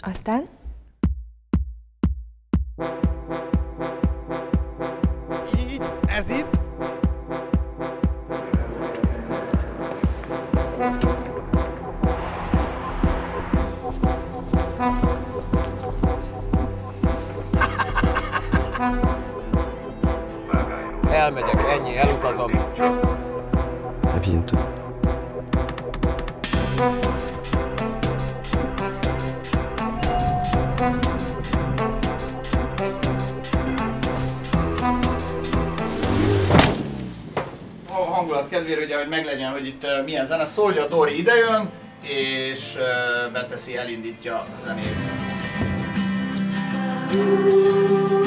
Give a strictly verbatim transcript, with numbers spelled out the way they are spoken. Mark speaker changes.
Speaker 1: Aztán?
Speaker 2: Így, ez itt.
Speaker 3: Elmegyek, ennyi, elutazom.
Speaker 4: À bientôt.
Speaker 2: A hangulat kedvéért, ugye, hogy meglegyen, hogy itt uh, milyen zene szólja, Dori idejön, és uh, beteszi, elindítja a zenét.